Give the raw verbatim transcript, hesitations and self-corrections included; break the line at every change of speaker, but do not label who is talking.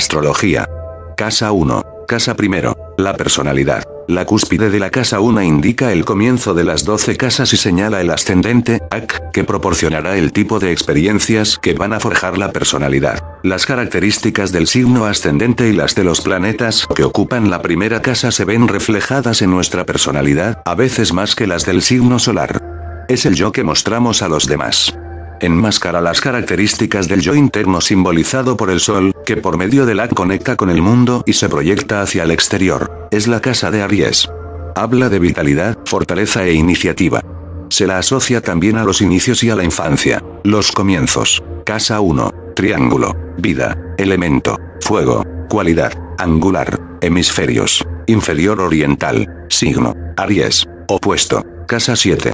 Astrología. Casa uno. Casa primero. La personalidad. La cúspide de la casa uno indica el comienzo de las doce casas y señala el ascendente, A C, que proporcionará el tipo de experiencias que van a forjar la personalidad. Las características del signo ascendente y las de los planetas que ocupan la primera casa se ven reflejadas en nuestra personalidad, a veces más que las del signo solar. Es el yo que mostramos a los demás. Enmascara las características del yo interno simbolizado por el sol, que por medio de la conecta con el mundo y se proyecta hacia el exterior. Es la casa de Aries. Habla de vitalidad, fortaleza e iniciativa. Se la asocia también a los inicios y a la infancia. Los comienzos. Casa uno. Triángulo. Vida. Elemento. Fuego. Cualidad. Angular. Hemisferios. Inferior oriental. Signo. Aries. Opuesto. Casa siete.